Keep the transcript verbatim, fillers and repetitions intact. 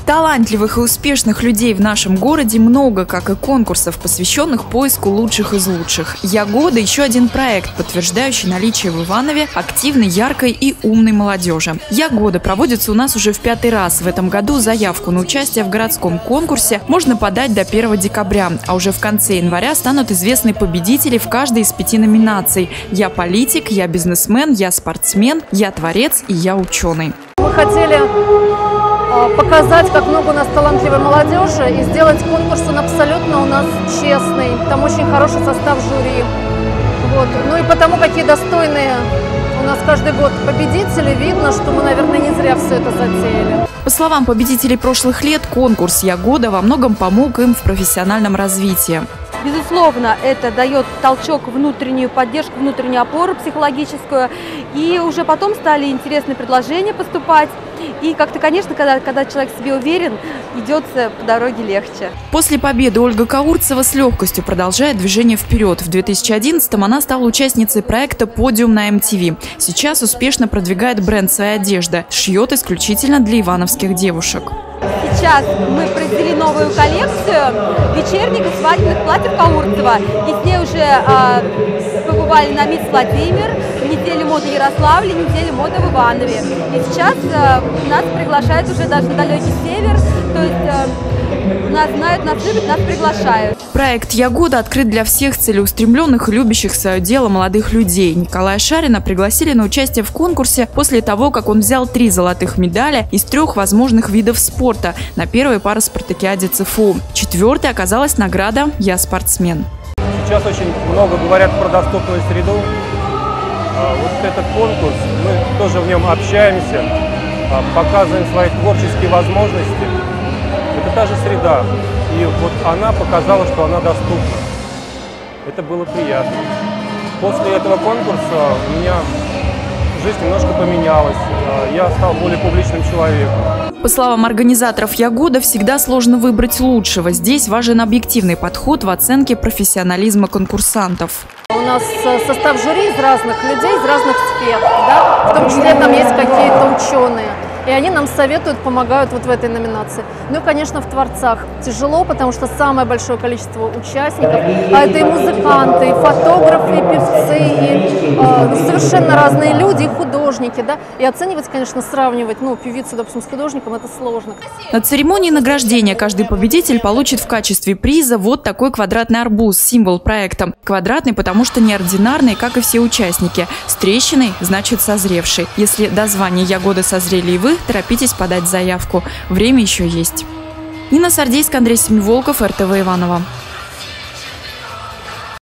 Талантливых и успешных людей в нашем городе много, как и конкурсов, посвященных поиску лучших из лучших. «Я года» – еще один проект, подтверждающий наличие в Иванове активной, яркой и умной молодежи. «Я года» проводится у нас уже в пятый раз. В этом году заявку на участие в городском конкурсе можно подать до первого декабря, а уже в конце января станут известны победители в каждой из пяти номинаций: «Я политик», «Я бизнесмен», «Я спортсмен», «Я творец» и «Я ученый». Мы хотели показать, как много у нас талантливой молодежи, и сделать конкурс он абсолютно у нас честный. Там очень хороший состав жюри. Вот. Ну и потому, какие достойные у нас каждый год победители, видно, что мы, наверное, не зря все это затеяли. По словам победителей прошлых лет, конкурс «Я года» во многом помог им в профессиональном развитии. Безусловно, это дает толчок, внутреннюю поддержку, внутреннюю опору психологическую. И уже потом стали интересные предложения поступать. И как-то, конечно, когда, когда человек в себе уверен, идется по дороге легче. После победы Ольга Каурцева с легкостью продолжает движение вперед. В две тысячи одиннадцатом она стала участницей проекта «Подиум» на эм ти ви. Сейчас успешно продвигает бренд «Своя одежда». Шьет исключительно для ивановских девушек. Сейчас мы произвели новую коллекцию вечерних и свадебных платьев Каурцева. И с ней уже а, побывали на МИС Владимир, неделе моды Ярославля, неделе моды в Иванове. И сейчас а, нас приглашают уже даже на далекий север, то есть а, нас знают, нас любят, нас приглашают. Проект «Я года» открыт для всех целеустремленных и любящих свое дело молодых людей. Николая Шарина пригласили на участие в конкурсе после того, как он взял три золотых медали из трех возможных видов спорта на первой параспартакиаде цэ эф у. Четвертой оказалась награда «Я спортсмен». Сейчас очень много говорят про доступную среду. Вот этот конкурс, мы тоже в нем общаемся, показываем свои творческие возможности. Это та же среда. И вот она показала, что она доступна. Это было приятно. После этого конкурса у меня жизнь немножко поменялась. Я стал более публичным человеком. По словам организаторов «Я года», всегда сложно выбрать лучшего. Здесь важен объективный подход в оценке профессионализма конкурсантов. У нас состав жюри из разных людей, из разных сфер, да? В том числе там есть какие-то ученые. И они нам советуют, помогают вот в этой номинации. Ну и, конечно, в творцах тяжело, потому что самое большое количество участников, а это и музыканты, и фотографы, и певцы, и э, совершенно разные люди, и художники, да. И оценивать, конечно, сравнивать, ну, певицу, допустим, с художником, это сложно. На церемонии награждения каждый победитель получит в качестве приза вот такой квадратный арбуз, символ проекта. Квадратный, потому что неординарный, как и все участники. С трещиной, значит созревший. Если до звания «Я года» созрели и вы, торопитесь подать заявку. Время еще есть. Нина Сардейская, Андрей Семиволков, эр тэ вэ Иваново.